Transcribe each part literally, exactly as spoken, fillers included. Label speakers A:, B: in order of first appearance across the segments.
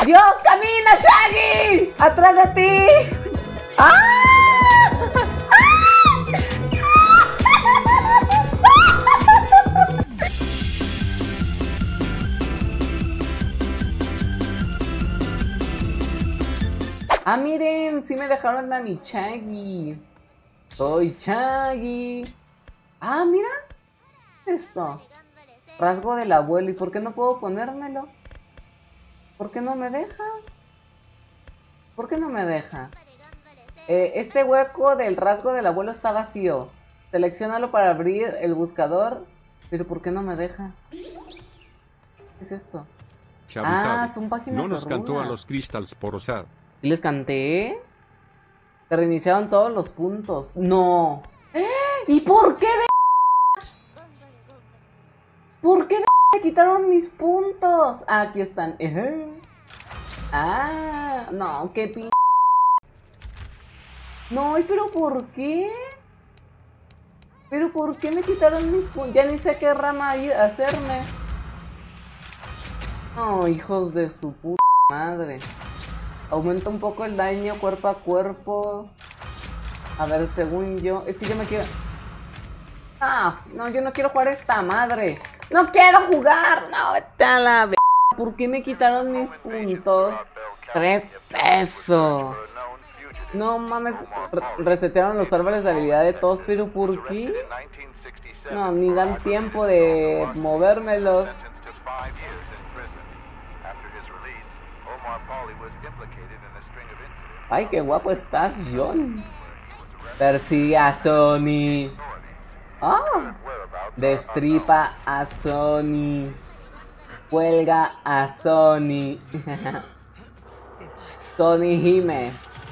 A: ¡Dios, camina, Shaggy! ¡Atrás de ti! ¡Ah! Ah, miren, sí me dejaron a mi Shaggy. Soy Shaggy. Ah, mira esto. Rasgo del abuelo. ¿Y por qué no puedo ponérmelo? ¿Por qué no me deja? ¿Por qué no me deja? Eh, este hueco del rasgo del abuelo está vacío. Selecciónalo para abrir el buscador. Pero ¿por qué no me deja? ¿Qué es esto? Ah, son páginas
B: no nos
A: de
B: cantó a
A: runas.
B: los Crystals por osar.
A: ¿Y les canté? Se reiniciaron todos los puntos. ¡No! ¿Eh? ¿Y por qué de... ¿Por qué de... me quitaron mis puntos? Ah, aquí están. Ah, no, qué p... No, pero ¿por qué? ¿Pero por qué me quitaron mis puntos? Ya ni sé qué rama ir a hacerme. No, hijos de su puta madre. Aumenta un poco el daño cuerpo a cuerpo. A ver, según yo... Es que yo me quiero... Ah, no, yo no quiero jugar esta madre. ¡No quiero jugar! No, vete a la v... ¿Por qué me quitaron mis puntos? ¡Tres pesos! No mames, re resetearon los árboles de habilidad de todos, pero ¿por qué? No, ni dan tiempo de movérmelos. Ay, qué guapo estás, John. Persigue a Sony. Ah, destripa a Sony. Cuelga a Sony. Sony Hime.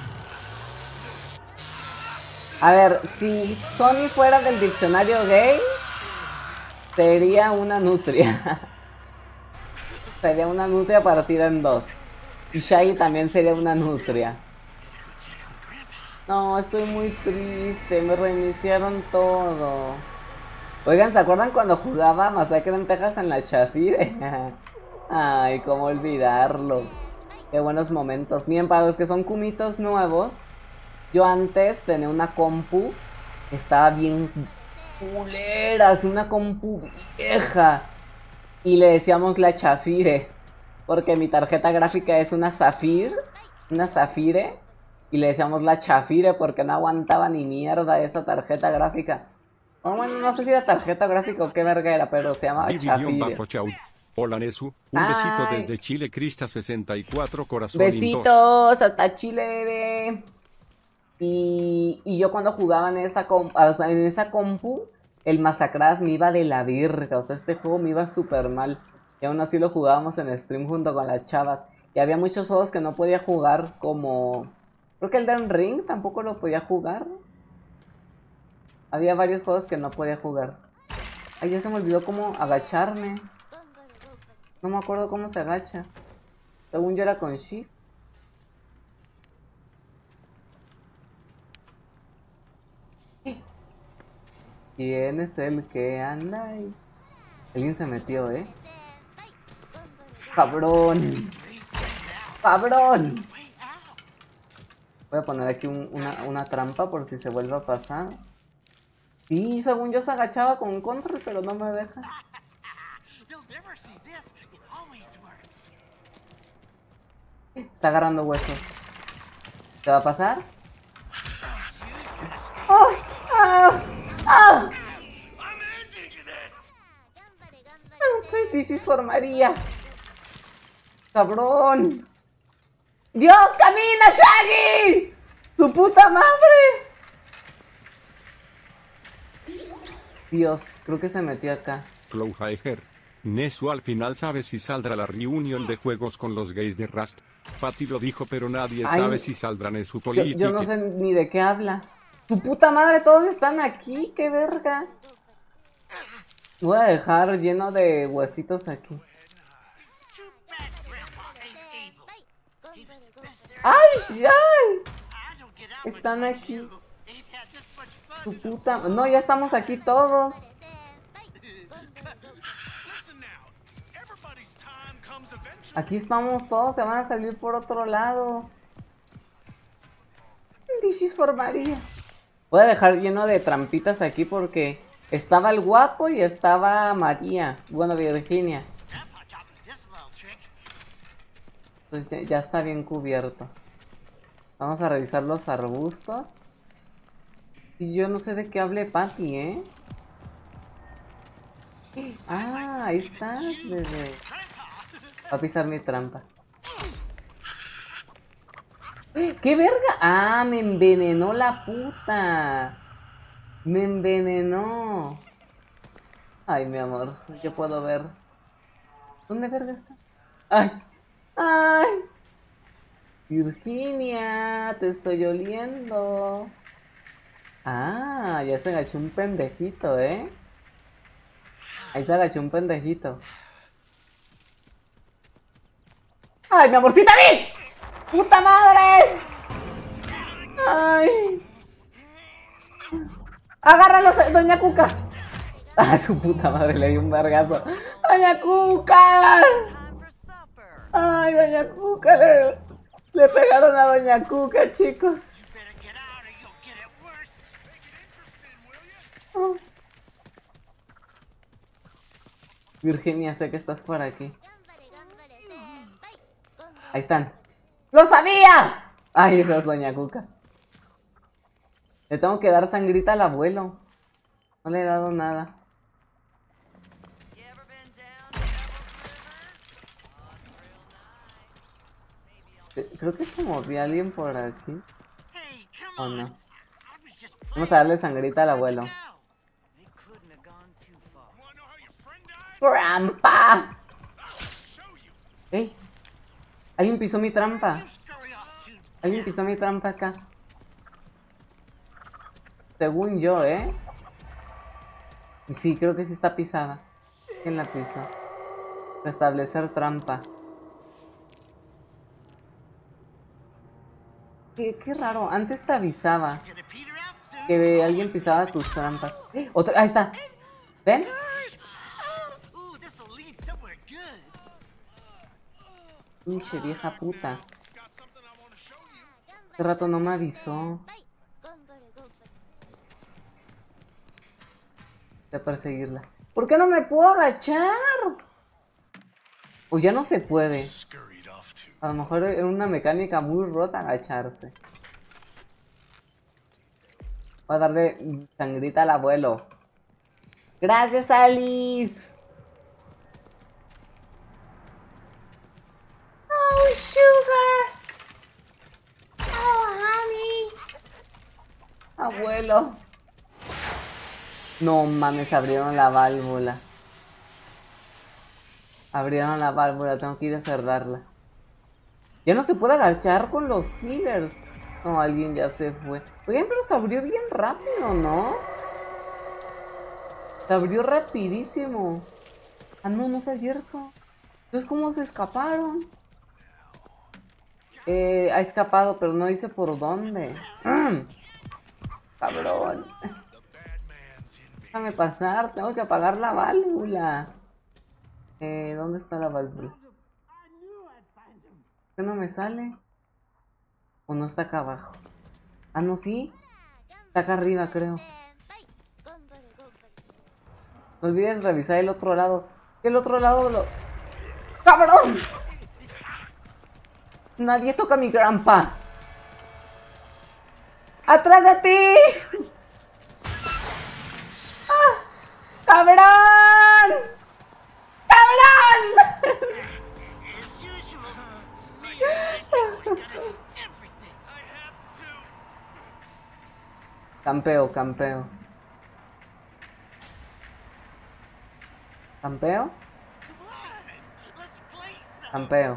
A: A ver, si Sony fuera del diccionario gay, sería una nutria. Sería una nutria partida en dos. Y Shaggy también sería una nutria. No, estoy muy triste. Me reiniciaron todo. Oigan, ¿se acuerdan cuando jugaba Masacre en Texas en la Chafire? Ay, cómo olvidarlo. Qué buenos momentos. Miren, para los que son kumitos nuevos, yo antes tenía una compu. Estaba bien culera, una compu vieja. Y le decíamos la Chafire, porque mi tarjeta gráfica es una Zafir. Una Zafire. Y le decíamos la Chafire porque no aguantaba ni mierda esa tarjeta gráfica. Oh, bueno, no sé si era tarjeta gráfica o qué verga era, pero se llamaba Chafire.
B: Hola Nesu, un
A: Ay.
B: besito desde Chile, Crista sesenta y cuatro, corazón dos.
A: Besitos hasta Chile, bebé. Y, y yo cuando jugaba en esa, comp o sea, en esa compu, el Masacradas me iba de la verga. O sea, este juego me iba súper mal. Y aún así lo jugábamos en stream junto con las chavas. Y había muchos juegos que no podía jugar, como... Creo que el Elden Ring tampoco lo podía jugar. Había varios juegos que no podía jugar. Ay, ya se me olvidó cómo agacharme. No me acuerdo cómo se agacha. Según yo era con Shift. ¿Quién es el que anda ahí? Alguien se metió, ¿eh? ¡Cabrón! ¡Cabrón! Voy a poner aquí un, una, una trampa por si se vuelve a pasar. Sí, según yo se agachaba con control, pero no me deja. Está agarrando huesos. ¿Te va a pasar? ¡Oh! ¡Ah! ¡Ah! This is for María. ¡Cabrón! ¡Dios, camina, Shaggy! ¡Tu puta madre! Dios, creo que se metió acá.
B: Clowhaiger. Nesu al final sabe si saldrá la reunión de juegos con los gays de Rust. Patty lo dijo, pero nadie
A: Ay,
B: sabe si saldrá Nesu
A: Yo,
B: política.
A: yo no sé ni de qué habla. ¡Tu puta madre! Todos están aquí, qué verga. Voy a dejar lleno de huesitos aquí. ¡Ay, ay! Están aquí. Tu puta... No, ya estamos aquí todos. Aquí estamos todos, se van a salir por otro lado. This is for María. Voy a dejar lleno de trampitas aquí porque estaba el guapo y estaba María. Bueno, Virginia. Pues ya, ya está bien cubierto. Vamos a revisar los arbustos. Y yo no sé de qué hable Patty, ¿eh? Ah, ahí está, bebé. Va a pisar mi trampa. ¡Qué verga! ¡Ah! Me envenenó la puta. Me envenenó. Ay, mi amor, yo puedo ver. ¿Dónde verga está? ¡Ay! ¡Ay! Virginia, te estoy oliendo. Ah, ya se agachó un pendejito, ¿eh? Ahí se agachó un pendejito. ¡Ay, mi amorcita, ven! ¡Puta madre! ¡Ay! ¡Agárralo, doña Cuca! ¡Ah, su puta madre! Le di un vergazo. ¡Doña Cuca! ¡Ay, doña Cuca! Le, le pegaron a doña Cuca, chicos. Oh. Virginia, sé que estás por aquí. Ahí están. ¡Lo sabía! Ay, esa es doña Cuca. Le tengo que dar sangrita al abuelo. No le he dado nada. Creo que como vi a alguien por aquí. ¿O no? Vamos a darle sangrita al abuelo. ¡Trampa! ¡Ey! Alguien pisó mi trampa. Alguien pisó mi trampa acá. Según yo, ¿eh? Y sí, creo que sí está pisada. ¿Quién la pisó? Restablecer trampa. Qué, qué raro, antes te avisaba que alguien pisaba tus trampas. ¡Eh! Otra, ahí está. ¿Ven? Pinche vieja puta. Hace rato no me avisó. Voy a perseguirla. ¿Por qué no me puedo agachar? O ya no se puede. A lo mejor es una mecánica muy rota agacharse. Voy a darle sangrita al abuelo. Gracias, Alice. Oh, sugar. Oh, honey. Abuelo. No mames, abrieron la válvula. Abrieron la válvula, tengo que ir a cerrarla. Ya no se puede agachar con los killers. No, alguien ya se fue. Oigan, pero se abrió bien rápido, ¿no? Se abrió rapidísimo. Ah, no, no se ha abierto. Entonces, ¿cómo se escaparon? Eh, ha escapado, pero no dice por dónde. ¡Mm! Cabrón. Déjame pasar, tengo que apagar la válvula. Eh, ¿dónde está la válvula? ¿Por qué no me sale? ¿O no está acá abajo? Ah, no, sí. Está acá arriba, creo. No olvides revisar el otro lado. El otro lado lo... ¡Cabrón! Nadie toca mi grampa. ¡Atrás de ti! ¡Ah! ¡Cabrón! ¡Cabrón! Campeo, campeo. ¿Campeo? Campeo.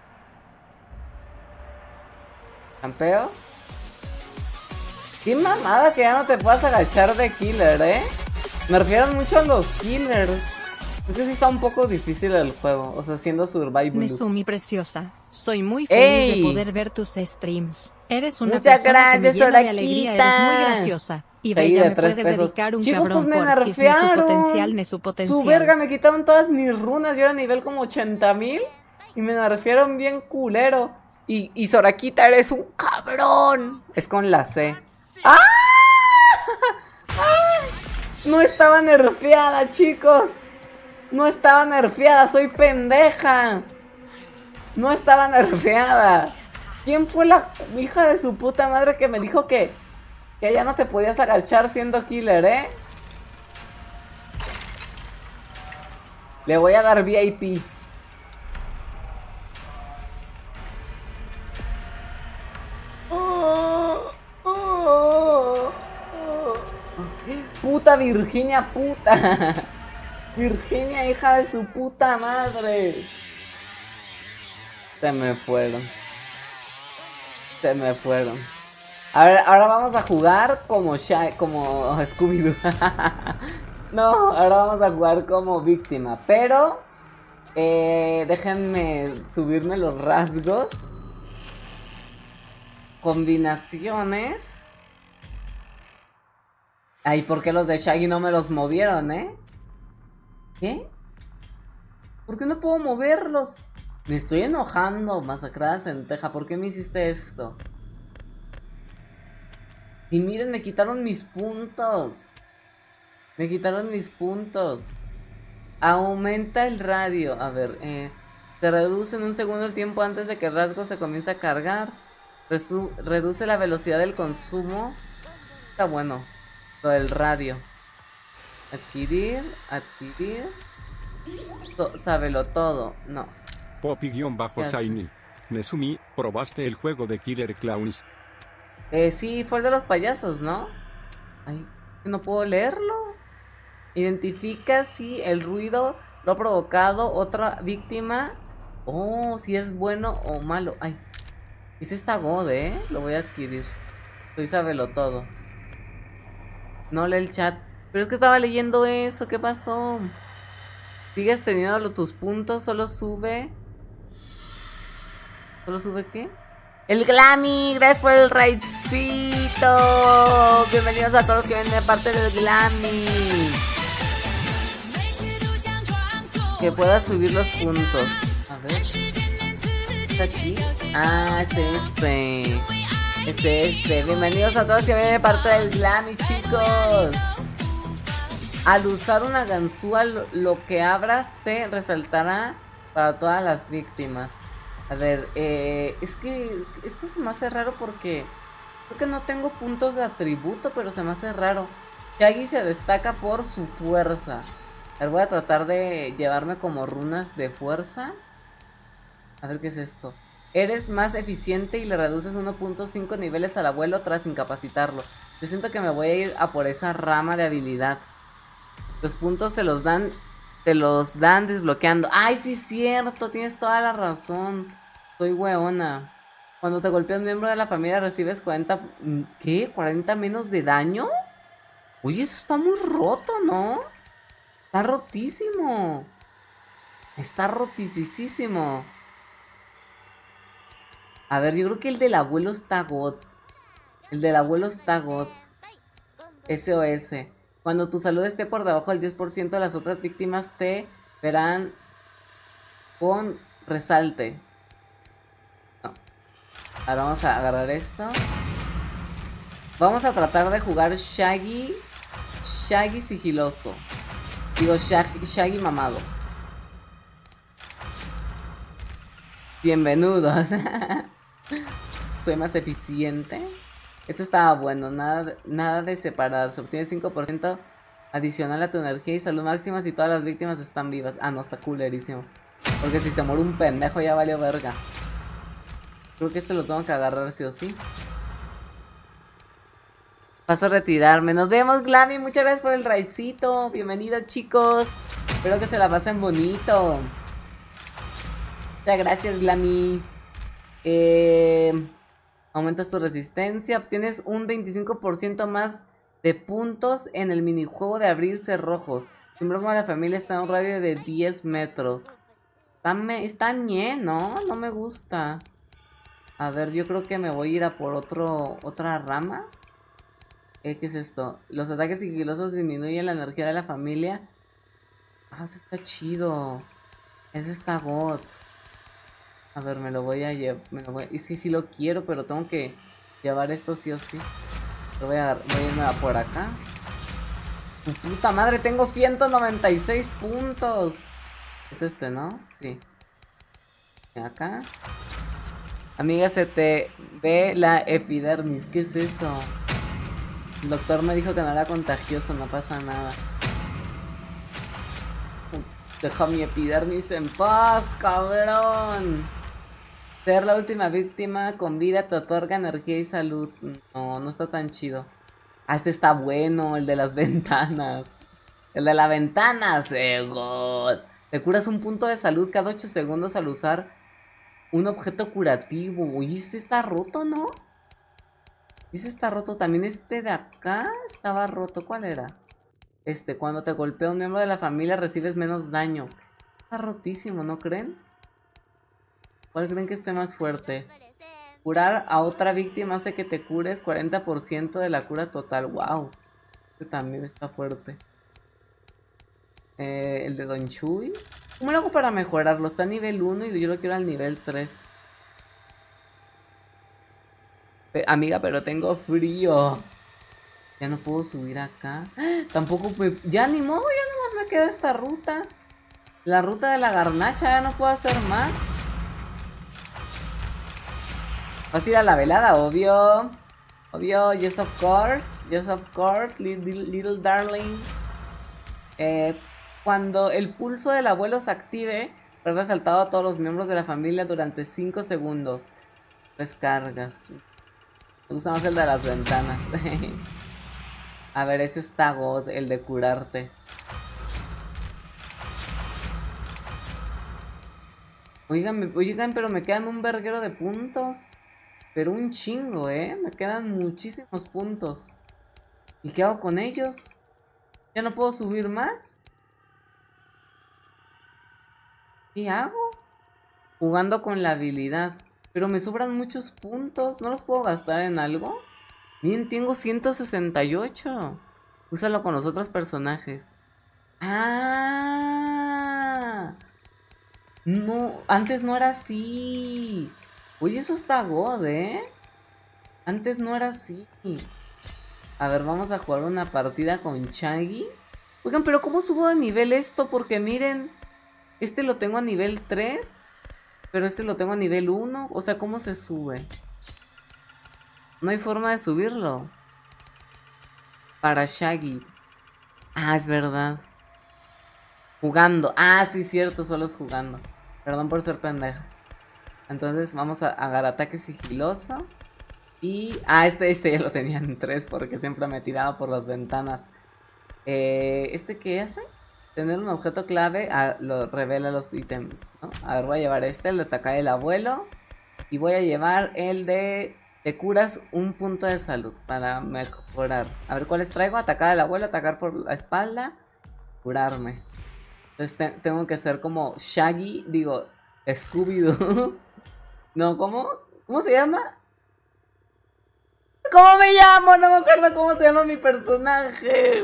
A: ¿Campeo? Qué mamada que ya no te puedas agachar de killer, ¿eh? Me refiero mucho a los killers. Es que sí está un poco difícil el juego, o sea, siendo survival.
C: Mesumi preciosa, soy muy feliz
A: ¡Ey!
C: de poder ver tus streams. Eres una
A: Muchas
C: persona que me
A: gracias,
C: llena de alegría, eres muy
A: Oraquita.
C: graciosa. Y
A: Ahí
C: Bella
A: de
C: me
A: tres
C: puedes
A: pesos.
C: dedicar un
A: Chicos,
C: cabrón
A: pues me
C: porfis, ne su
A: nerfearon.
C: potencial, ne su potencial.
A: Su verga, me quitaron todas mis runas, yo era nivel como ochenta mil. Y me nerfearon bien culero. Y, y Sorakita, eres un cabrón. Es con la C. ¡Ah! ¡Ah! No estaba nerfeada, chicos. No estaba nerfeada, soy pendeja. No estaba nerfeada. ¿Quién fue la hija de su puta madre que me dijo que, que ya no te podías agachar siendo killer, eh? Le voy a dar V I P. Oh, oh, oh. Puta Virginia, puta. Virginia, hija de su puta madre. Se me fueron. Se me fueron. A ver, ahora vamos a jugar como Shy, como Scooby-Doo. No, ahora vamos a jugar como víctima. Pero eh, déjenme subirme los rasgos. Combinaciones. Ay, ¿por qué los de Shaggy no me los movieron, eh? ¿Qué? ¿Por qué no puedo moverlos? Me estoy enojando, masacrada Centeja. ¿Por qué me hiciste esto? Y miren, me quitaron mis puntos. Me quitaron mis puntos. Aumenta el radio. A ver, eh, se reduce en un segundo el tiempo antes de que el rasgo se comience a cargar. Resu reduce la velocidad del consumo. Está bueno. Lo del radio. Adquirir, adquirir. To sábelo todo. No.
B: Poppy-Saini. Nesumi, ¿probaste el juego de Killer Clowns?
A: Eh, sí, fue el de los payasos, ¿no? Ay, no puedo leerlo. Identifica si el ruido lo ha provocado otra víctima. Oh, si es bueno o malo. Ay, ese está God, ¿eh? Lo voy a adquirir. Soy sábelo todo. No lee el chat. Pero es que estaba leyendo eso. ¿Qué pasó? Sigues teniendo tus puntos. Solo sube. ¿Solo sube qué? El Glammy. Gracias por el raidcito. Bienvenidos a todos los que vienen de parte del Glammy. Que pueda subir los puntos. A ver. ¿Está aquí? Ah, es este. Es este. Bienvenidos a todos que vienen de parte del Glammy, chicos. Al usar una ganzúa, lo, lo que abra se resaltará para todas las víctimas. A ver, eh, es que esto se me hace raro porque creo que no tengo puntos de atributo, pero se me hace raro. Shaggy se destaca por su fuerza. A ver, voy a tratar de llevarme como runas de fuerza. A ver qué es esto. Eres más eficiente y le reduces uno punto cinco niveles al abuelo tras incapacitarlo. Yo siento que me voy a ir a por esa rama de habilidad. Los puntos se los dan, te los dan desbloqueando. ¡Ay, sí es cierto! Tienes toda la razón. Soy weona. Cuando te golpea un miembro de la familia recibes cuarenta... ¿Qué? ¿cuarenta menos de daño? Oye, eso está muy roto, ¿no? Está rotísimo. Está rotisísimo. A ver, yo creo que el del abuelo está God. El del abuelo está God. S O S. Cuando tu salud esté por debajo del diez por ciento, las otras víctimas te verán con resalte. No. Ahora vamos a agarrar esto. Vamos a tratar de jugar Shaggy. Shaggy sigiloso. Digo, Shaggy, Shaggy mamado. Bienvenidos. Soy más eficiente. Esto estaba bueno, nada, nada de separar. Se obtiene cinco por ciento adicional a tu energía y salud máxima si todas las víctimas están vivas. Ah, no, está culerísimo. Porque si se muere un pendejo ya valió verga. Creo que este lo tengo que agarrar sí o sí. Paso a retirarme. Nos vemos, Glammy. Muchas gracias por el raidcito. Bienvenidos, chicos. Espero que se la pasen bonito. Muchas gracias, Glammy. Eh... Aumentas tu resistencia, obtienes un veinticinco por ciento más de puntos en el minijuego de abrir cerrojos. Si un miembro de la familia está en un radio de diez metros. Está, me, está ñe, ¿no? No me gusta. A ver, yo creo que me voy a ir a por otro, otra rama. Eh, ¿Qué es esto? Los ataques sigilosos disminuyen la energía de la familia. Ah, ese está chido. Ese está God. A ver, me lo voy a llevar. Es que sí lo quiero, pero tengo que llevar esto sí o sí. Lo voy a, voy a irme a por acá. ¡Tu puta madre! Tengo ciento noventa y seis puntos. Es este, ¿no? Sí. Acá. Amiga, se te ve la epidermis. ¿Qué es eso? El doctor me dijo que no era contagioso, no pasa nada. Deja mi epidermis en paz, cabrón. Ser la última víctima con vida te otorga energía y salud. No, no está tan chido. Ah, este está bueno, el de las ventanas. El de las ventanas, eh, God. Te curas un punto de salud cada ocho segundos al usar un objeto curativo. Uy, este está roto, ¿no? Ese está roto. También este de acá estaba roto. ¿Cuál era? Este, cuando te golpea un miembro de la familia recibes menos daño. Está rotísimo, ¿no creen? ¿Cuál creen que esté más fuerte? Curar a otra víctima hace que te cures cuarenta por ciento de la cura total. Wow. Este también está fuerte. Eh, el de Don Chuy. ¿Cómo lo hago para mejorarlo? Está a nivel uno y yo lo quiero al nivel tres. Pe- amiga, pero tengo frío. Ya no puedo subir acá. Tampoco me... Ya ni modo, ya nomás me queda esta ruta. La ruta de la garnacha, ya no puedo hacer más. Vas a ir a la velada, obvio. Obvio, yes of course. Yes of course, little, little darling. Eh, cuando el pulso del abuelo se active, habrá saltado a todos los miembros de la familia durante cinco segundos. Descargas. Me gusta más el de las ventanas. A ver, ese está God, el de curarte. Oigan, me, oigan, pero me quedan un verguero de puntos. Pero un chingo, ¿eh? Me quedan muchísimos puntos. ¿Y qué hago con ellos? ¿Ya no puedo subir más? ¿Qué hago? Jugando con la habilidad. Pero me sobran muchos puntos. ¿No los puedo gastar en algo? Miren, tengo ciento sesenta y ocho. Úsalo con los otros personajes. ¡Ah! No, antes no era así. Oye, eso está God, ¿eh? Antes no era así. A ver, vamos a jugar una partida con Shaggy. Oigan, pero ¿cómo subo de nivel esto? Porque miren, este lo tengo a nivel tres, pero este lo tengo a nivel uno. O sea, ¿cómo se sube? No hay forma de subirlo. Para Shaggy. Ah, es verdad. Jugando. Ah, sí, cierto, solo es jugando. Perdón por ser pendeja. Entonces vamos a agarrar ataque sigiloso. Y... Ah, este, este ya lo tenía en tres porque siempre me tiraba por las ventanas. Eh, ¿Este qué hace? Tener un objeto clave ah, lo revela los ítems, ¿no? A ver, voy a llevar este, el de atacar el abuelo. Y voy a llevar el de... Te curas un punto de salud para mejorar. A ver cuáles traigo. Atacar al abuelo, atacar por la espalda. Curarme. Entonces te tengo que ser como Shaggy. Digo, Scooby-Doo. No, ¿cómo? ¿Cómo se llama? ¿Cómo me llamo? No me acuerdo cómo se llama mi personaje.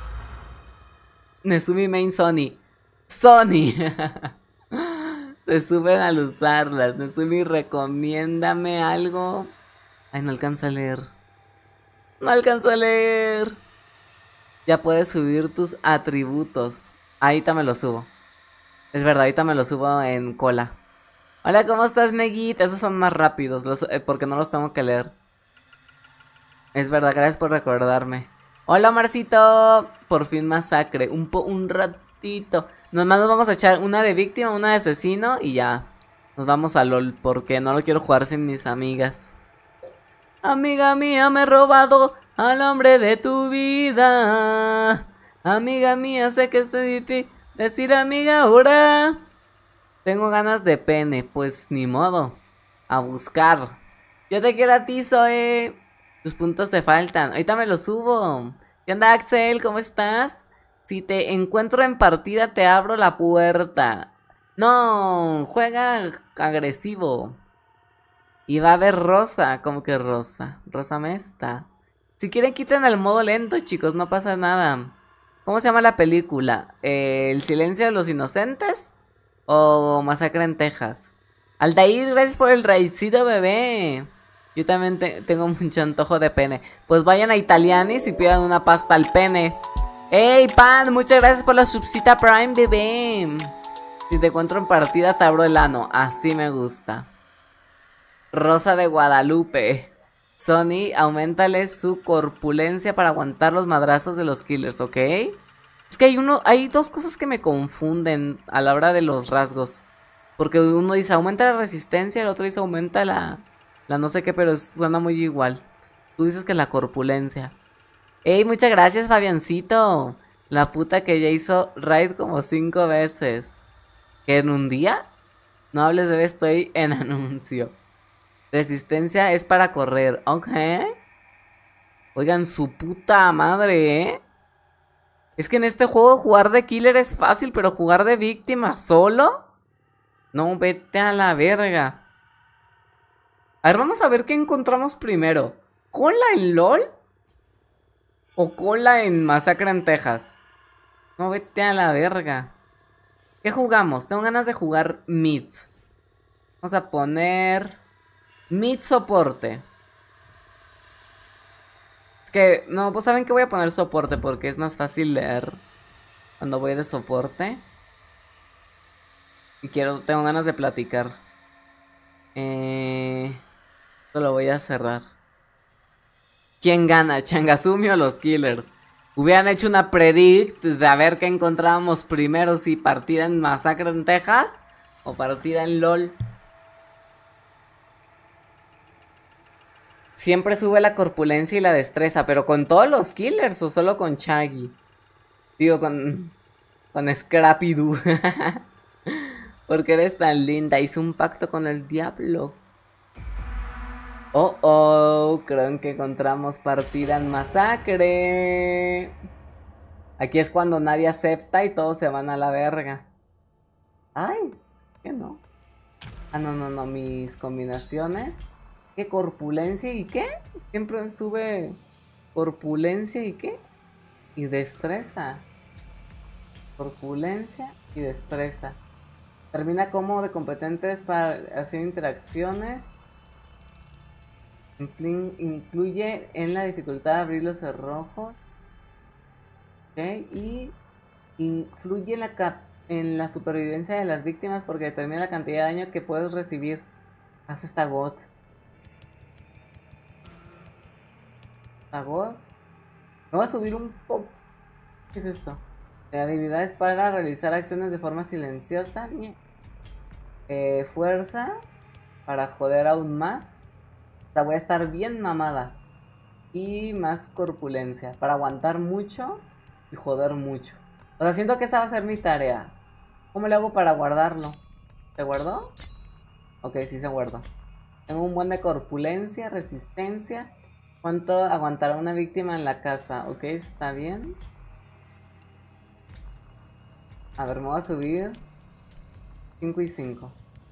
A: Nezumi Main Sony. Sony. Se suben al usarlas. Nezumi, recomiéndame algo. Ay, no alcanza a leer. No alcanza a leer. Ya puedes subir tus atributos. Ahorita me lo subo. Es verdad, ahorita me lo subo en cola. Hola, ¿cómo estás, Meguita? Esos son más rápidos, los, eh, porque no los tengo que leer. Es verdad, gracias por recordarme. Hola, Marcito. Por fin masacre. Un, po un ratito. Nomás nos vamos a echar una de víctima, una de asesino y ya. Nos vamos a LOL porque no lo quiero jugar sin mis amigas. Amiga mía, me he robado al hombre de tu vida. Amiga mía, sé que es difícil decir amiga ahora. Tengo ganas de pene, pues ni modo. A buscar. Yo te quiero a ti, Zoe. Tus puntos te faltan. Ahorita me los subo. ¿Qué onda, Axel? ¿Cómo estás? Si te encuentro en partida, te abro la puerta. No, juega agresivo. Y va a haber Rosa. ¿Cómo que Rosa? Rosa Mesta. Si quieren, quiten el modo lento, chicos. No pasa nada. ¿Cómo se llama la película? Eh, ¿El silencio de los inocentes? ¿O Masacre en Texas? Altair, gracias por el raidcito, bebé. Yo también te tengo mucho antojo de pene. Pues vayan a Italianis y pidan una pasta al pene. ¡Ey, Pan! Muchas gracias por la subcita Prime, bebé. Si te encuentro en partida, te abro el ano. Así me gusta. Rosa de Guadalupe. Sony, aumentale su corpulencia para aguantar los madrazos de los killers, ¿ok? Es que hay uno, hay dos cosas que me confunden a la hora de los rasgos. Porque uno dice aumenta la resistencia, el otro dice aumenta la... La no sé qué, pero suena muy igual. Tú dices que la corpulencia. ¡Ey, muchas gracias, Fabiancito! La puta que ya hizo raid como cinco veces. ¿Que en un día? No hables, bebé, estoy en anuncio. Resistencia es para correr. Ok. Oigan, su puta madre, ¿eh? Es que en este juego jugar de killer es fácil, pero jugar de víctima solo... No, vete a la verga. A ver, vamos a ver qué encontramos primero. ¿Cola en LOL? ¿O cola en Masacre en Texas? No, vete a la verga. ¿Qué jugamos? Tengo ganas de jugar mid. Vamos a poner... Mid soporte. Es que... No, pues saben que voy a poner soporte porque es más fácil leer cuando voy de soporte. Y quiero... Tengo ganas de platicar. Eh... Esto lo voy a cerrar. ¿Quién gana? ¿Changasumi o los killers? Hubieran hecho una predict de a ver qué encontrábamos primero, si partida en Masacre en Texas o partida en LOL. Siempre sube la corpulencia y la destreza, pero con todos los killers o solo con Shaggy. Digo, con... Con Scrappy Doo. Porque eres tan linda. Hizo un pacto con el diablo. Oh, oh, creo que encontramos partida en Masacre. Aquí es cuando nadie acepta y todos se van a la verga. Ay, ¿qué no? Ah, no, no, no, mis combinaciones. ¿Qué corpulencia y qué? Siempre sube corpulencia y qué? Y destreza. Corpulencia y destreza. Termina como de competentes para hacer interacciones. Incluye en la dificultad abrir los cerrojos. Ok, y influye en la, cap en la supervivencia de las víctimas porque determina la cantidad de daño que puedes recibir. Hace esta God. Esta God. Me voy a subir un poco. ¿Qué es esto? Habilidades para realizar acciones de forma silenciosa. Eh, fuerza. Para joder aún más. O sea, voy a estar bien mamada. Y más corpulencia. Para aguantar mucho y joder mucho. O sea, siento que esa va a ser mi tarea. ¿Cómo le hago para guardarlo? ¿Se guardó? Ok, sí se guardó. Tengo un buen de corpulencia, resistencia. ¿Cuánto aguantará una víctima en la casa? Ok, está bien. A ver, me voy a subir cinco y cinco.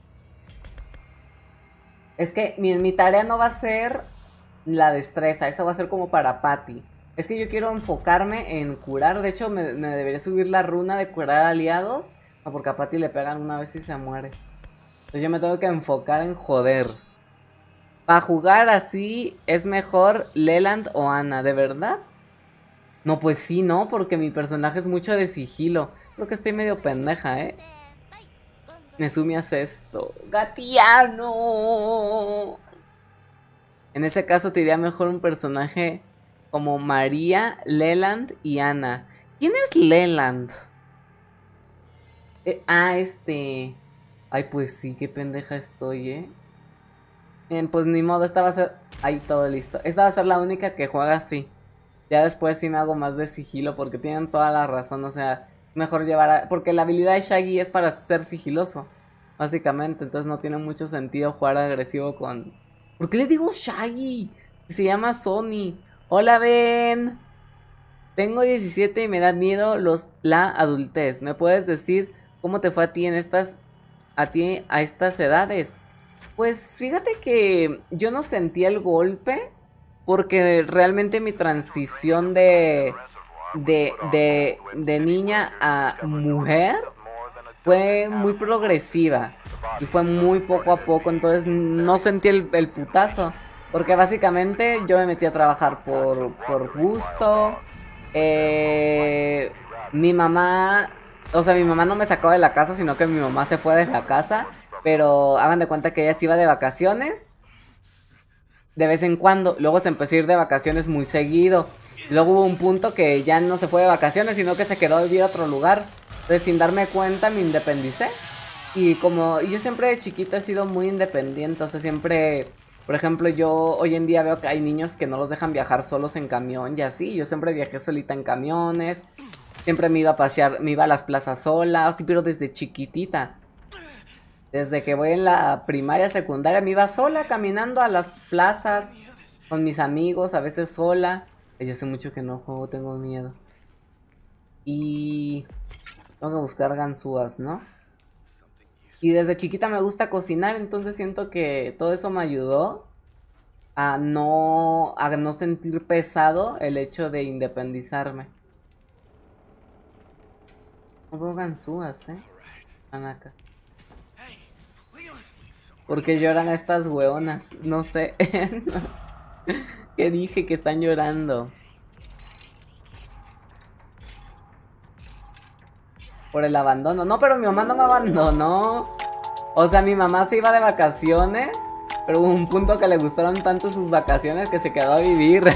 A: Es que mi, mi tarea no va a ser la destreza. Eso va a ser como para Patty. Es que yo quiero enfocarme en curar. De hecho, me, me debería subir la runa de curar aliados. No, porque a Patty le pegan una vez y se muere. Entonces yo me tengo que enfocar en joder. Para jugar así es mejor Leland o Ana, ¿de verdad? No, pues sí, no, porque mi personaje es mucho de sigilo. Creo que estoy medio pendeja, ¿eh? Nezumi hace esto. ¡Gatiano! En ese caso te diría mejor un personaje como María, Leland y Ana. ¿Quién es Leland? Eh, ah, este... Ay, pues sí, qué pendeja estoy, ¿eh? Bien, pues ni modo, esta va a ser... Ahí, todo listo. Esta va a ser la única que juega así. Ya después sí me hago más de sigilo porque tienen toda la razón, o sea... Mejor llevar a... Porque la habilidad de Shaggy es para ser sigiloso, básicamente. Entonces no tiene mucho sentido jugar agresivo con... ¿Por qué le digo Shaggy? Se llama Sony. Hola, Ben. Tengo diecisiete y me da miedo los la adultez. ¿Me puedes decir cómo te fue a ti en estas... a ti a estas edades? Pues fíjate que yo no sentí el golpe porque realmente mi transición de... De, de, de niña a mujer fue muy progresiva y fue muy poco a poco, entonces no sentí el, el putazo, porque básicamente yo me metí a trabajar por, por gusto. eh, mi mamá, o sea, mi mamá no me sacó de la casa, sino que mi mamá se fue de la casa, pero hagan de cuenta que ella se iba de vacaciones de vez en cuando, luego se empezó a ir de vacaciones muy seguido, luego hubo un punto que ya no se fue de vacaciones, sino que se quedó a vivir a otro lugar. Entonces, sin darme cuenta, me independicé. Y como y yo siempre de chiquita he sido muy independiente, o sea, siempre, por ejemplo, yo hoy en día veo que hay niños que no los dejan viajar solos en camión y así. Yo siempre viajé solita en camiones, siempre me iba a pasear, me iba a las plazas sola, así, pero desde chiquitita. Desde que voy en la primaria, secundaria, me iba sola caminando a las plazas con mis amigos, a veces sola. Y hace mucho que no juego, tengo miedo. Y tengo que buscar ganzúas, ¿no? Y desde chiquita me gusta cocinar, entonces siento que todo eso me ayudó a no, a no sentir pesado el hecho de independizarme. No veo ganzúas, ¿eh? Están acá. ¿Por qué lloran estas hueonas? No sé. ¿Qué dije? Que están llorando. Por el abandono. No, pero mi mamá no me abandonó. O sea, mi mamá se iba de vacaciones, pero hubo un punto que le gustaron tanto sus vacaciones que se quedó a vivir.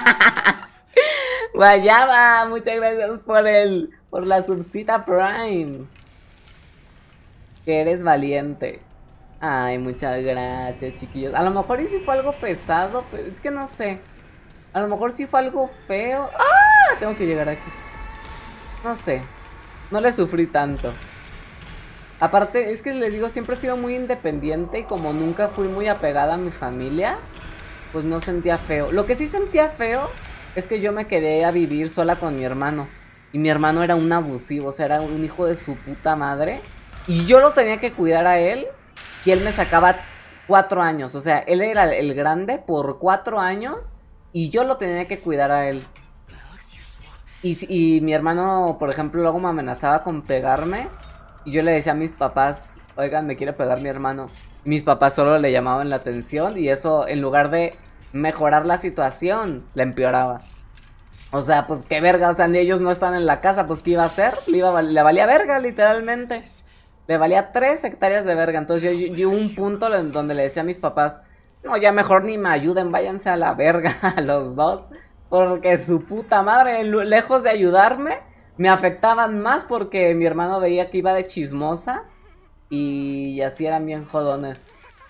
A: Guayaba, muchas gracias por el, por la subcita Prime. Que eres valiente. Ay, muchas gracias, chiquillos. A lo mejor y sí fue algo pesado, pero es que no sé. A lo mejor sí fue algo feo. ¡Ah! Tengo que llegar aquí. No sé. No le sufrí tanto. Aparte, es que les digo, siempre he sido muy independiente y como nunca fui muy apegada a mi familia, pues no sentía feo. Lo que sí sentía feo es que yo me quedé a vivir sola con mi hermano. Y mi hermano era un abusivo, o sea, era un hijo de su puta madre. Y yo lo tenía que cuidar a él. Y él me sacaba cuatro años. O sea, él era el grande por cuatro años. Y yo lo tenía que cuidar a él. Y, y mi hermano, por ejemplo, luego me amenazaba con pegarme. Y yo le decía a mis papás, oigan, me quiere pegar mi hermano. Mis papás solo le llamaban la atención. Y eso, en lugar de mejorar la situación, la empeoraba. O sea, pues qué verga. O sea, ni ellos no están en la casa. Pues qué iba a hacer. Le, iba, le valía verga, literalmente. Le valía tres hectáreas de verga. Entonces yo, yo, yo un punto donde le decía a mis papás, no, ya mejor ni me ayuden, váyanse a la verga a los dos. Porque su puta madre, lejos de ayudarme, me afectaban más porque mi hermano veía que iba de chismosa. Y así eran bien jodones.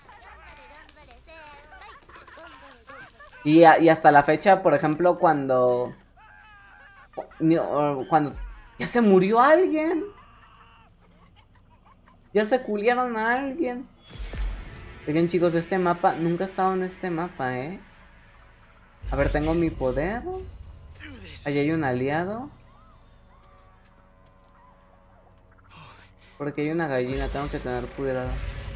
A: Y, a, y hasta la fecha, por ejemplo, cuando... Cuando ya se murió alguien. Ya se culiaron a alguien. Oigan, chicos, este mapa... Nunca he estado en este mapa, ¿eh? A ver, tengo mi poder. Allí hay un aliado. Porque hay una gallina, tengo que tener cuidado.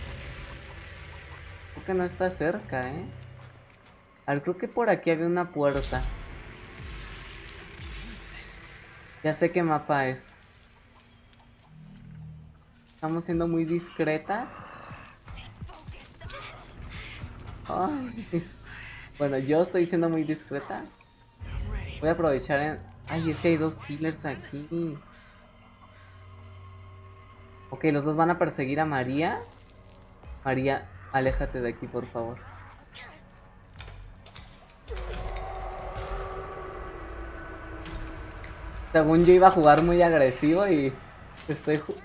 A: Creo que no está cerca, ¿eh? A ver, creo que por aquí había una puerta. Ya sé qué mapa es. Estamos siendo muy discretas. Ay. Bueno, yo estoy siendo muy discreta. Voy a aprovechar en... Ay, es que hay dos killers aquí. Ok, los dos van a perseguir a María. María, aléjate de aquí, por favor. Según yo iba a jugar muy agresivo y... Estoy jugando...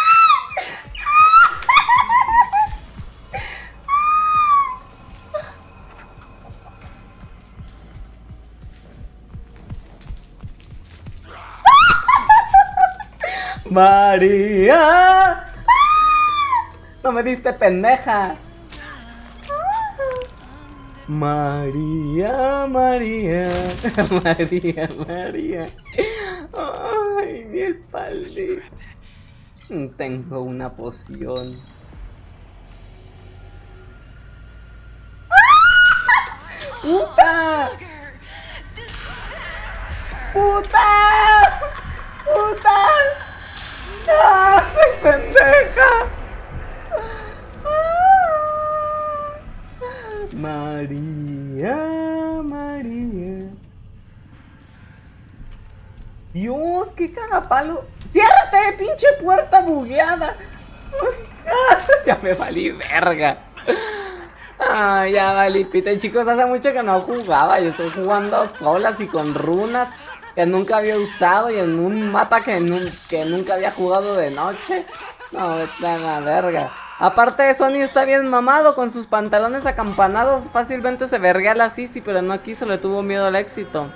A: María, no me diste, pendeja. María, María, María, María. Ay, mi espalda. Tengo una poción. ¡Puta! ¡Puta! ¡Puta! ¡Ah, soy pendeja! María, María. Dios, qué cagapalo. ¡Ciérrate, pinche puerta bugueada! Ya me valí verga. Ay, ya valí pita. Chicos, hace mucho que no jugaba. Yo estoy jugando solas y con runas que nunca había usado y en un mapa que, nun que nunca había jugado de noche. No, vete a la verga. Aparte de Sony está bien mamado con sus pantalones acampanados. Fácilmente se verga la Sisi, pero no quiso, le tuvo miedo al éxito.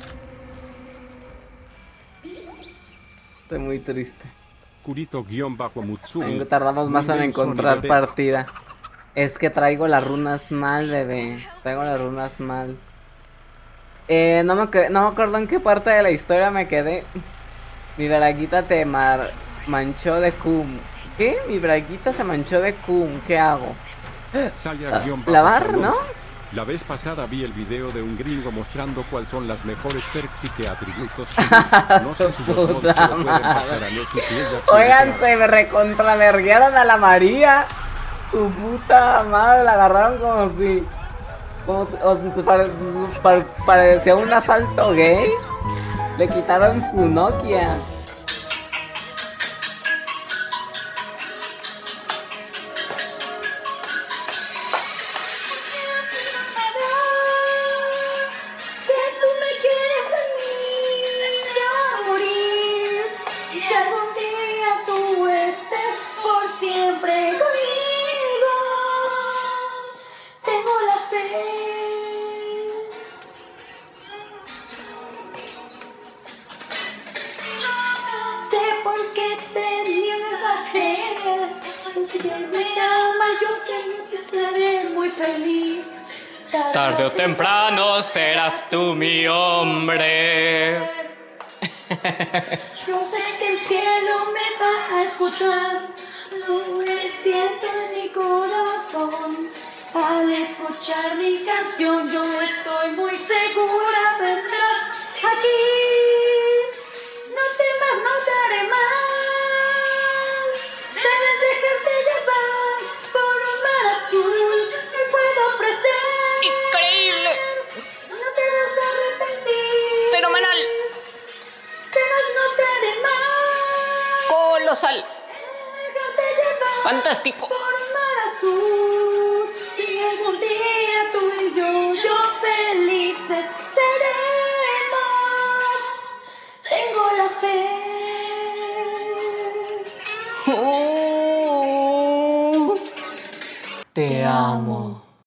A: Estoy muy triste.
B: Kurito-Mutsumi.
A: Tardamos más en encontrar
B: Sony,
A: partida. Es que traigo las runas mal, bebé. Traigo las runas mal. Eh, no me, no me acuerdo en qué parte de la historia me quedé. Mi braguita te mar manchó de cum. ¿Qué? Mi braguita se manchó de cum. ¿Qué hago? ¿Lavar, no?
B: La vez pasada vi el video de un gringo mostrando cuáles son las mejores perks y qué atributos. No sé si los mods se lo pueden pasar a Nessie si ella quiere.
A: Oigan, se me recontraverguearon a la María. Tu puta madre, la agarraron como si... Como si, o, si pare, pare, parecía un asalto gay. Le quitaron su Nokia.
D: Tarde o temprano serás tú mi hombre.
E: Yo sé que el cielo me va a escuchar. No me siento en mi corazón. Al escuchar mi canción yo estoy muy segura de